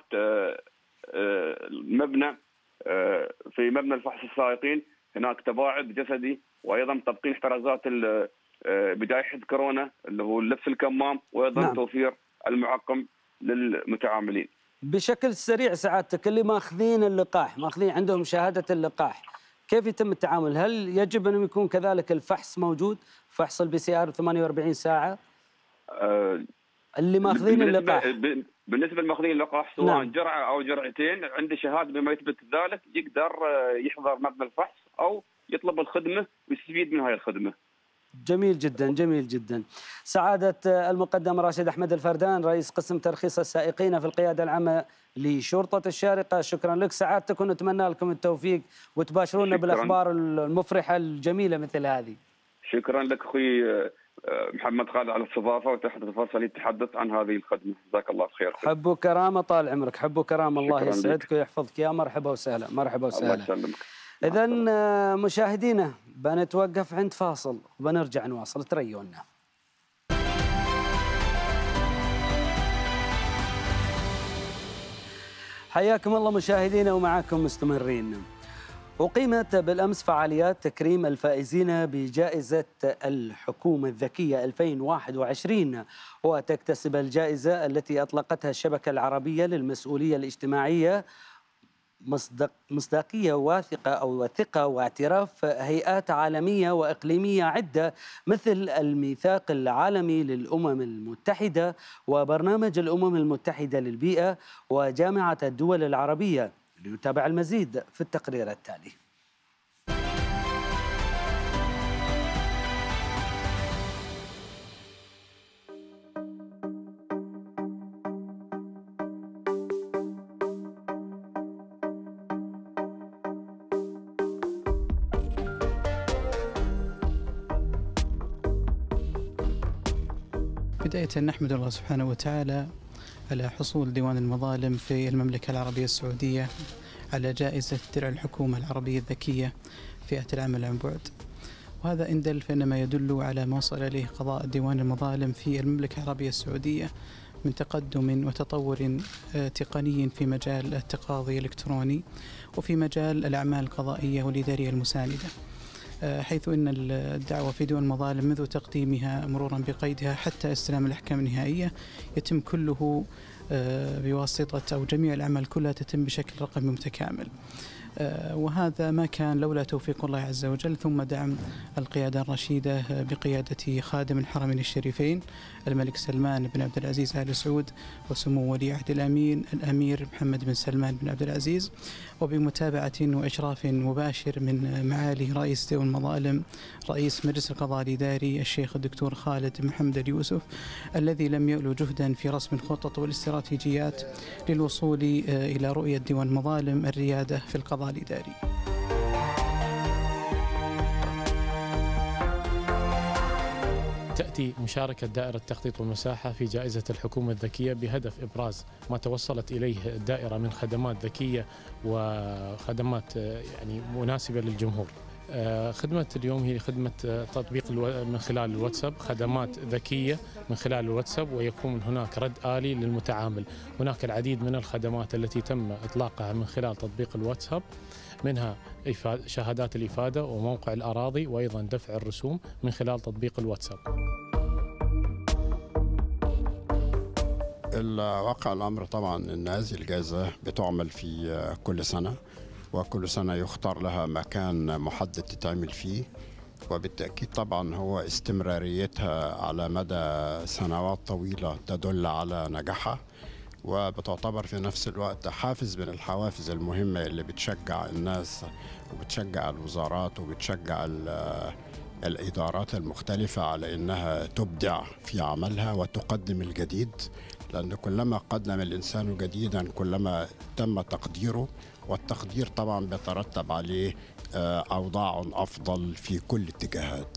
المبنى في مبنى الفحص السائقين هناك تباعد جسدي وايضا تبقين احترازات بجائحه كورونا اللي هو لبس الكمام، وايضا نعم. توفير المعقم للمتعاملين. بشكل سريع سعادتك، اللي ماخذين اللقاح، ماخذين عندهم شهاده اللقاح، كيف يتم التعامل؟ هل يجب ان يكون كذلك الفحص موجود؟ فحص البي سي ار ثمانية وأربعين ساعه؟ أه اللي ماخذين اللقاح بالنسبه للماخذين اللقاح سواء نعم. جرعه او جرعتين، عنده شهاده بما يثبت ذلك، يقدر يحضر مبنى الفحص او يطلب الخدمه ويستفيد من هاي الخدمه. جميل جدا جميل جدا. سعادة المقدم راشد أحمد الفردان، رئيس قسم ترخيص السائقين في القيادة العامة لشرطة الشارقة، شكرا لك سعادتك، ونتمنى لكم التوفيق وتباشرونا بالأخبار المفرحة الجميلة مثل هذه. شكرا لك أخوي محمد خالد على الاستضافة وتحت الفرصة للتحدث عن هذه الخدمة، جزاك الله خير. حب وكرامة، طال عمرك، حب وكرامة، الله يسعدك ويحفظك، يا مرحبا وسهلا. مرحبا وسهلا. الله يسلمك. إذا مشاهدينا بنتوقف عند فاصل وبنرجع نواصل، تريونا. حياكم الله مشاهدينا ومعكم مستمرين. أقيمت بالأمس فعاليات تكريم الفائزين بجائزة الحكومة الذكية ألفين وواحد وعشرين، وتكتسب الجائزة التي أطلقتها الشبكة العربية للمسؤولية الاجتماعية مصدق مصداقية واثقة أو ثقة واعتراف هيئات عالمية وإقليمية عدة مثل الميثاق العالمي للأمم المتحدة وبرنامج الأمم المتحدة للبيئة وجامعة الدول العربية. لنتابع المزيد في التقرير التالي. بداية نحمد الله سبحانه وتعالى على حصول ديوان المظالم في المملكة العربية السعودية على جائزة درع الحكومة العربية الذكية فئة العمل عن بعد، وهذا إن دل فإنما يدل على ما وصل إليه قضاء ديوان المظالم في المملكة العربية السعودية من تقدم وتطور تقني في مجال التقاضي الإلكتروني وفي مجال الأعمال القضائية والإدارية المساندة، حيث أن الدعوة في ديوان المظالم منذ تقديمها مرورا بقيدها حتى استلام الأحكام النهائية يتم كله بواسطة أو جميع الأعمال كلها تتم بشكل رقمي متكامل، وهذا ما كان لولا توفيق الله عز وجل ثم دعم القيادة الرشيدة بقيادة خادم الحرمين الشريفين الملك سلمان بن عبد العزيز آل سعود وسمو ولي عهد الأمين الأمير محمد بن سلمان بن عبد العزيز، وبمتابعة وإشراف مباشر من معالي رئيس ديوان المظالم رئيس مجلس القضاء الإداري الشيخ الدكتور خالد محمد اليوسف، الذي لم يألو جهدا في رسم الخطط والاستراتيجيات للوصول إلى رؤية ديوان المظالم الريادة في القضاء الإداري. تأتي مشاركة دائرة التخطيط والمساحة في جائزة الحكومة الذكية بهدف إبراز ما توصلت إليه الدائرة من خدمات ذكية وخدمات يعني مناسبة للجمهور. خدمة اليوم هي خدمة تطبيق الو... من خلال الواتساب، خدمات ذكية من خلال الواتساب، ويكون هناك رد آلي للمتعامل. هناك العديد من الخدمات التي تم إطلاقها من خلال تطبيق الواتساب، منها شهادات الإفادة وموقع الأراضي وأيضا دفع الرسوم من خلال تطبيق الواتساب. الواقع الأمر طبعا أن هذه الجائزة بتعمل في كل سنة، وكل سنة يختار لها مكان محدد تتعمل فيه، وبالتأكيد طبعا هو استمراريتها على مدى سنوات طويلة تدل على نجاحها، وبتعتبر في نفس الوقت حافز من الحوافز المهمة اللي بتشجع الناس وبتشجع الوزارات وبتشجع الإدارات المختلفة على أنها تبدع في عملها وتقدم الجديد، لأن كلما قدم الإنسان جديدا كلما تم تقديره، والتقدير طبعا بيترتب عليه أوضاع أفضل في كل الاتجاهات.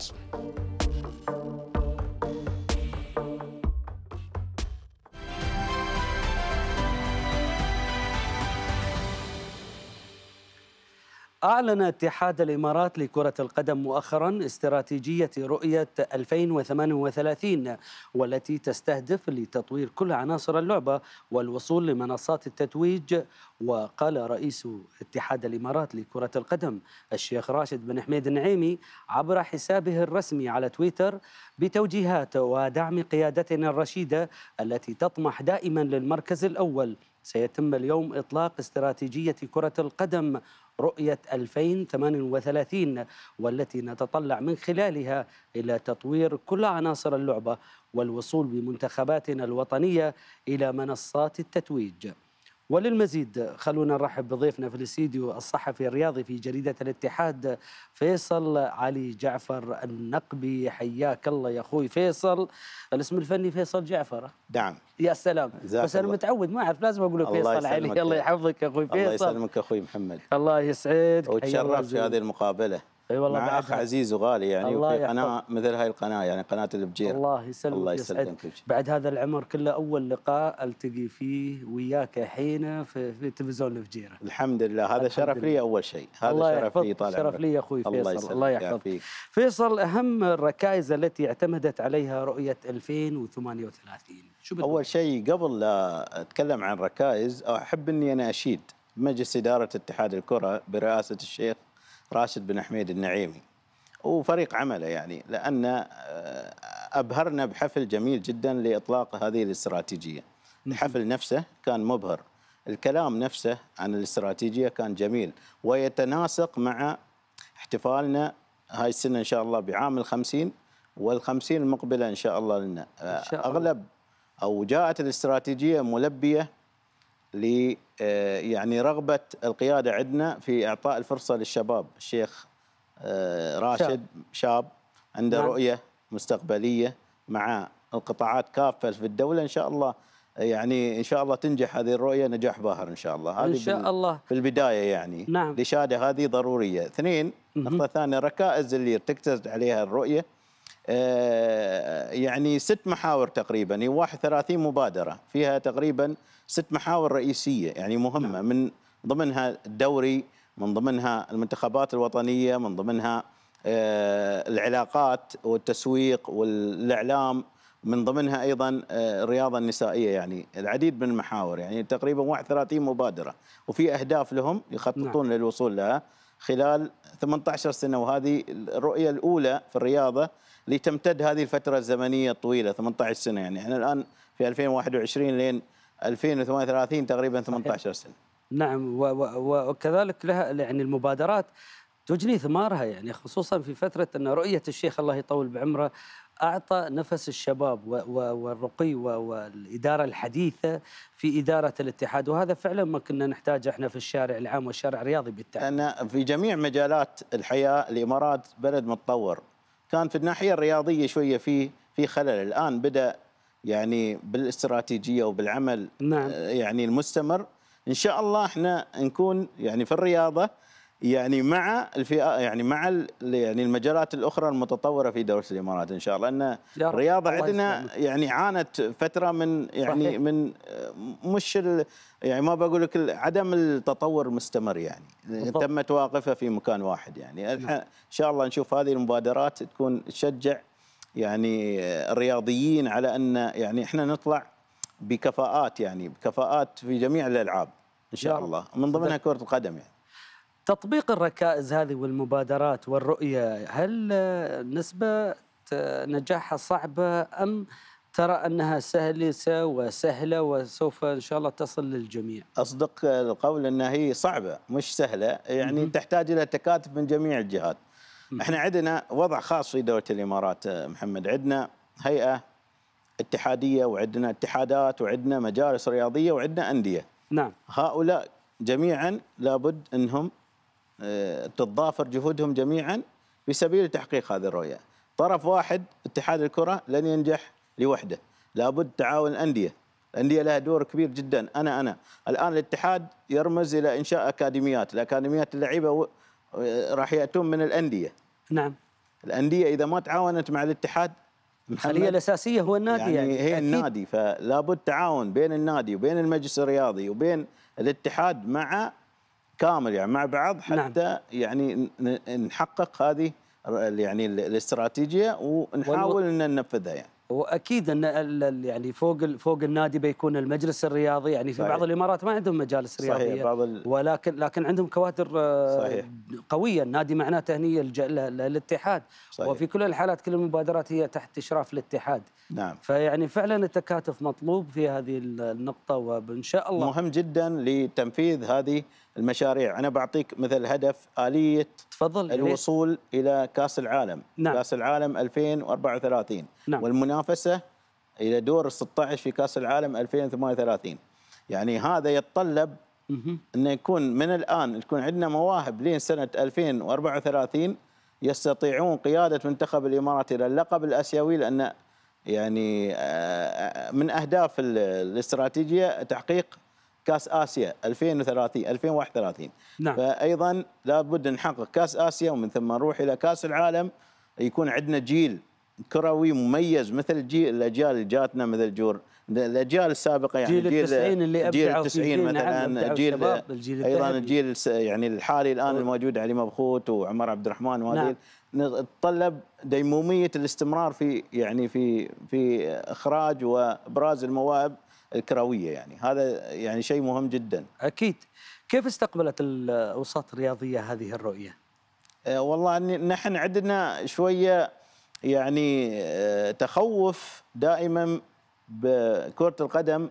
أعلن اتحاد الإمارات لكرة القدم مؤخرا استراتيجية رؤية ألفين وثمانية وثلاثين، والتي تستهدف لتطوير كل عناصر اللعبة والوصول لمنصات التتويج. وقال رئيس اتحاد الإمارات لكرة القدم الشيخ راشد بن حميد النعيمي عبر حسابه الرسمي على تويتر بتوجيهات ودعم قيادتنا الرشيدة التي تطمح دائما للمركز الأول، سيتم اليوم إطلاق استراتيجية كرة القدم رؤية ألفين وثمانية وثلاثين، والتي نتطلع من خلالها إلى تطوير كل عناصر اللعبة والوصول بمنتخباتنا الوطنية إلى منصات التتويج. وللمزيد خلونا نرحب بضيفنا في الاستديو الصحفي الرياضي في جريدة الاتحاد فيصل علي جعفر النقبي. حياك الله يا أخوي فيصل. الاسم الفني فيصل جعفر. نعم. يا سلام. بس أنا متعود ما أعرف لازم أقول لك فيصل علي. الله يحفظك يا أخوي فيصل. الله يسلمك أخوي محمد. الله يسعدك. وتشرفت في هذه المقابلة. اي والله مع اخ عزيز وغالي يعني وفي قناه مثل هاي القناه يعني قناه الفجير. الله يسلمك. الله يسعدك. بعد هذا العمر كله اول لقاء التقي فيه وياك الحين في, في تلفزيون الفجيره. الحمد لله هذا شرف لي اول شيء. هذا شرف لي طال شرف لي يا اخوي فيصل. الله يسلمك. الله يحفظك. فيصل، اهم الركائز التي اعتمدت عليها رؤيه ألفين وثمانية وثلاثين شو بدك؟ اول شيء قبل لا اتكلم عن ركائز احب اني انا اشيد مجلس اداره اتحاد الكره برئاسه الشيخ راشد بن حميد النعيمي وفريق عمله، يعني لأن أبهرنا بحفل جميل جدا لإطلاق هذه الاستراتيجية. الحفل نفسه كان مبهر، الكلام نفسه عن الاستراتيجية كان جميل ويتناسق مع احتفالنا هاي السنة إن شاء الله بعام الخمسين والخمسين المقبلة إن شاء الله لنا. أغلب أو جاءت الاستراتيجية ملبية ل يعني رغبة القيادة عندنا في إعطاء الفرصة للشباب. الشيخ راشد شاب, شاب عنده نعم. رؤية مستقبلية مع القطاعات كافة في الدولة إن شاء الله، يعني إن شاء الله تنجح هذه الرؤية نجاح باهر إن شاء الله. هذه إن شاء الله في البداية يعني نعم. الإشادة هذه ضرورية. اثنين، نقطة ثانية، الركائز اللي ارتكزت عليها الرؤية يعني ست محاور تقريبا، هي واحد وثلاثين مبادرة فيها تقريبا ست محاور رئيسية يعني مهمة نعم. من ضمنها الدوري، من ضمنها المنتخبات الوطنية، من ضمنها العلاقات والتسويق والإعلام، من ضمنها أيضا الرياضة النسائية، يعني العديد من المحاور، يعني تقريبا واحد وثلاثين مبادرة وفي أهداف لهم يخططون نعم. للوصول لها خلال ثمانية عشر سنة. وهذه الرؤية الأولى في الرياضة لتمتد هذه الفترة الزمنية الطويلة ثمانية عشر سنة، يعني احنا الآن في ألفين وواحد وعشرين لين ألفين وثمانية وثلاثين تقريبا ثمانية عشر سنة. نعم. وكذلك لها يعني المبادرات تجني ثمارها، يعني خصوصا في فترة أن رؤية الشيخ الله يطول بعمره أعطى نفس الشباب والرقي والإدارة الحديثة في إدارة الاتحاد، وهذا فعلا ما كنا نحتاجه احنا في الشارع العام والشارع الرياضي بالتحديد. أنا في جميع مجالات الحياة الإمارات بلد متطور، كان في الناحية الرياضية شوية في في خلل، الآن بدأ يعني بالاستراتيجية وبالعمل نعم. يعني المستمر إن شاء الله احنا نكون يعني في الرياضة يعني مع الفئة يعني مع يعني المجالات الأخرى المتطورة في دولة الإمارات إن شاء الله، لأن الرياضة عندنا يعني عانت فترة من يعني صحيح. من مش يعني ما بقول لك عدم التطور المستمر، يعني بالضبط. تمت واقفة في مكان واحد، يعني إن شاء الله نشوف هذه المبادرات تكون تشجع يعني الرياضيين على أن يعني احنا نطلع بكفاءات، يعني بكفاءات في جميع الألعاب إن شاء الله، من ضمنها كرة القدم. يعني تطبيق الركائز هذه والمبادرات والرؤية، هل نسبة نجاحها صعبة أم ترى أنها سهلة وسهلة وسوف إن شاء الله تصل للجميع؟ أصدق القول أنها هي صعبة مش سهلة، يعني م- تحتاج إلى تكاتف من جميع الجهات. م- احنا عندنا وضع خاص في دولة الإمارات محمد، عندنا هيئة اتحادية وعندنا اتحادات وعندنا مجالس رياضية وعندنا أندية. نعم. هؤلاء جميعا لابد أنهم تتضافر جهودهم جميعا في سبيل تحقيق هذه الرؤية. طرف واحد اتحاد الكرة لن ينجح لوحده، لابد تعاون الأندية. الأندية لها دور كبير جدا. أنا أنا الآن الاتحاد يرمز إلى إنشاء أكاديميات، الأكاديميات اللعيبة راح يأتون من الأندية. نعم. الأندية إذا ما تعاونت مع الاتحاد الخلية الأساسية هو النادي، يعني, يعني هي أكيد. النادي، فلابد تعاون بين النادي وبين المجلس الرياضي وبين الاتحاد مع كامل يعني مع بعض حتى نعم. يعني نحقق هذه يعني الاستراتيجيه ونحاول ان ننفذها يعني. واكيد ان يعني فوق فوق النادي بيكون المجلس الرياضي، يعني في صحيح. بعض الامارات ما عندهم مجالس رياضيه صحيح. بعض ال... ولكن لكن عندهم كوادر صحيح. قويه. النادي معناته هي الج... الاتحاد صحيح. وفي كل الحالات كل المبادرات هي تحت اشراف الاتحاد. نعم. فيعني فعلا التكاتف مطلوب في هذه النقطه، وان شاء الله مهم جدا لتنفيذ هذه المشاريع. انا بعطيك مثل هدف آلية تفضل الوصول ليه؟ الى كاس العالم. نعم. كاس العالم ألفين وأربعة وثلاثين. نعم. والمنافسه الى دور الستة عشر في كاس العالم ألفين وثمانية وثلاثين. يعني هذا يتطلب انه يكون من الان تكون عندنا مواهب لين سنه ألفين وأربعة وثلاثين يستطيعون قياده منتخب الامارات الى اللقب الاسيوي، لان يعني من اهداف الاستراتيجيه تحقيق كاس اسيا ألفين وثلاثين ألفين وواحد وثلاثين. نعم. فايضا لابد نحقق كاس اسيا ومن ثم نروح الى كاس العالم، يكون عندنا جيل كروي مميز مثل جيل الاجيال اللي جاتنا مثل جور الاجيال السابقه يعني جيل التسعين اللي جيل التسعين مثلا. نعم. جيل ايضا الجيل يعني الحالي الان الموجود علي مبخوت وعمر عبد الرحمن وهذه نعم. نتطلب ديموميه الاستمرار في يعني في في اخراج وابراز المواهب الكرويه، يعني هذا يعني شيء مهم جدا. اكيد. كيف استقبلت الاوساط الرياضيه هذه الرؤيه؟ أه والله نحن عندنا شويه يعني تخوف دائما بكرة القدم،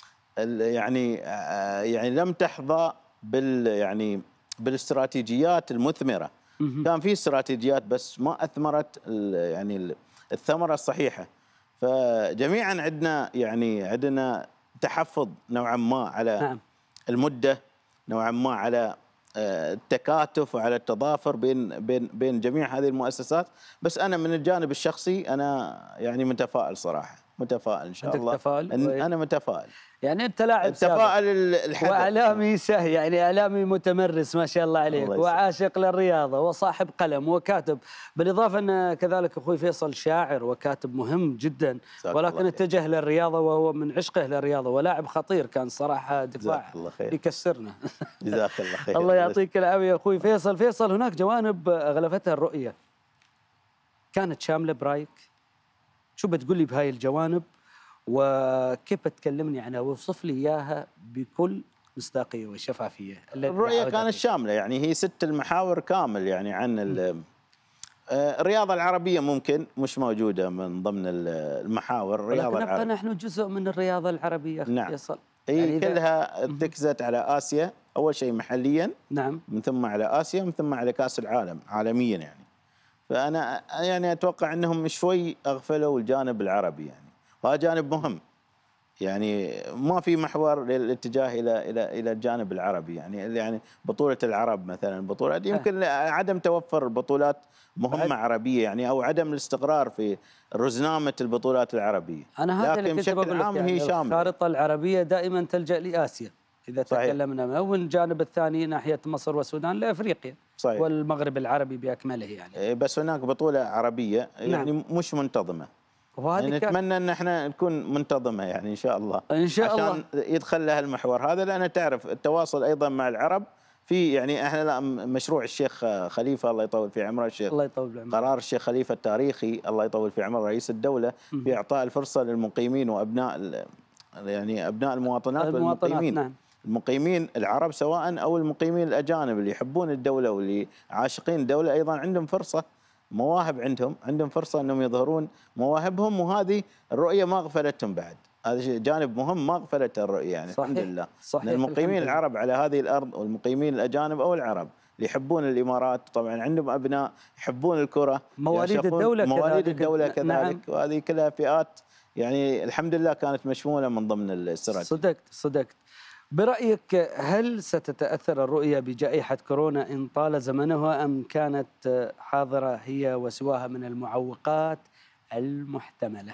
يعني يعني لم تحظى بال يعني بالاستراتيجيات المثمرة. كان في استراتيجيات بس ما اثمرت يعني الثمرة الصحيحة. فجميعا عندنا يعني عندنا تحفظ نوعا ما على نعم. المدة، نوعا ما على التكاتف وعلى التضافر بين بين بين جميع هذه المؤسسات. بس انا من الجانب الشخصي انا يعني متفائل صراحه، متفائل ان شاء الله. تفائل؟ انا متفائل. يعني انت لاعب التفائل الحدث واعلامي سهي، يعني اعلامي متمرس ما شاء الله عليك، الله وعاشق للرياضه وصاحب قلم وكاتب، بالاضافه ان كذلك اخوي فيصل شاعر وكاتب مهم جدا، ولكن اتجه للرياضه وهو من عشقه للرياضه ولاعب خطير كان صراحه، دفاع يكسرنا. جزاك الله خير. الله يعطيك العافيه اخوي فيصل. فيصل، هناك جوانب اغلفتها الرؤيه، كانت شامله برايك؟ شو بتقول لي بهاي الجوانب وكيف بتكلمني عنها؟ وصف لي اياها بكل مصداقيه وشفافيه. الرؤيه كانت شامله، يعني هي ست المحاور كامل يعني عن الرياضه العربيه، ممكن مش موجوده من ضمن المحاور الرياضه العربيه، لكن نحن جزء من الرياضه العربيه اخي نعم. فيصل. هي يعني كلها ارتكزت على اسيا اول شيء محليا، نعم، من ثم على اسيا، من ثم على كاس العالم عالميا يعني. فانا يعني اتوقع انهم شوي اغفلوا الجانب العربي يعني، وهذا جانب مهم. يعني ما في محور للاتجاه الى الى الى الجانب العربي، يعني يعني بطوله العرب مثلا، بطولات يمكن عدم توفر بطولات مهمه عربيه يعني، او عدم الاستقرار في رزنامه البطولات العربيه. انا هذا اللي كنت بقول لك، يعني هي الخارطه العربيه دائما تلجا لاسيا اذا صحيح. تكلمنا، والجانب الثاني ناحيه مصر والسودان لافريقيا صحيح. والمغرب العربي باكمله يعني. بس هناك بطوله عربيه يعني نعم. مش منتظمه، يعني نتمنى ان احنا نكون منتظمه يعني ان شاء الله، ان شاء عشان الله يدخل لها المحور هذا، لان تعرف التواصل ايضا مع العرب في يعني احنا مشروع الشيخ خليفه الله يطول في عمره، الشيخ الله يطول في عمره، قرار الشيخ خليفه التاريخي الله يطول في عمره رئيس الدوله في اعطاء الفرصه للمقيمين وابناء يعني ابناء المواطنات, المواطنات والمقيمين نعم. المقيمين العرب سواء او المقيمين الاجانب اللي يحبون الدوله واللي عاشقين الدوله، ايضا عندهم فرصه، مواهب عندهم عندهم فرصه انهم يظهرون مواهبهم، وهذه الرؤيه ما غفلتهم بعد. هذا جانب مهم ما غفلته الرؤيه يعني صحيح. الحمد لله صحيح. المقيمين العرب على هذه الارض والمقيمين الاجانب او العرب اللي يحبون الامارات طبعا عندهم ابناء يحبون الكره، مواليد الدوله مواليد كذلك. الدوله كذلك نعم. وهذه كلها فئات يعني الحمد لله كانت مشموله من ضمن الاستراتيجيه. صدقت صدقت. برأيك هل ستتأثر الرؤية بجائحة كورونا إن طال زمنها، أم كانت حاضرة هي وسواها من المعوقات المحتملة؟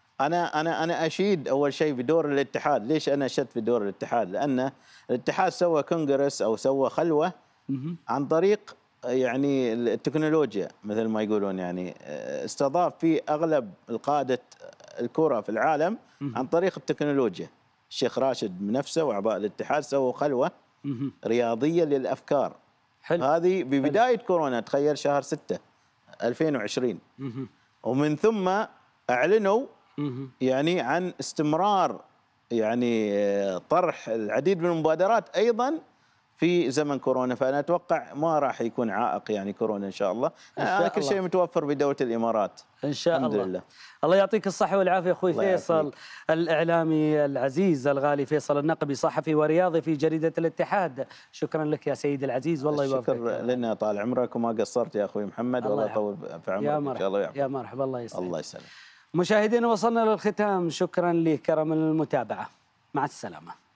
أنا أنا أنا أشيد أول شيء بدور الاتحاد. ليش أنا أشدت في دور الاتحاد؟ لأن الاتحاد سوى كونغرس أو سوى خلوة عن طريق يعني التكنولوجيا مثل ما يقولون، يعني استضاف فيه أغلب القادة الكرة في العالم عن طريق التكنولوجيا. الشيخ راشد بنفسه واعضاء الاتحاد سووا خلوه رياضيه للافكار. حلو. هذه ببدايه حلو. كورونا، تخيل شهر ستة ألفين وعشرين، ومن ثم اعلنوا يعني عن استمرار يعني طرح العديد من المبادرات ايضا في زمن كورونا. فانا اتوقع ما راح يكون عائق يعني كورونا ان شاء الله. إن شاء كل شيء متوفر بدوله الامارات ان شاء الحمد الله. لله. الله يعطيك الصحه والعافيه اخوي فيصل يعطيك. الاعلامي العزيز الغالي فيصل النقبي، صحفي ورياضي في جريده الاتحاد. شكرا لك يا سيدي العزيز، والله يوفقك. شكرا لنا، طال عمرك وما قصرت يا اخوي محمد، والله يطول في عمرك يا ان شاء الله. يا مرحبا، الله يسلمك. الله يسلمك. مشاهدينا وصلنا للختام، شكرا لكرم المتابعه، مع السلامه.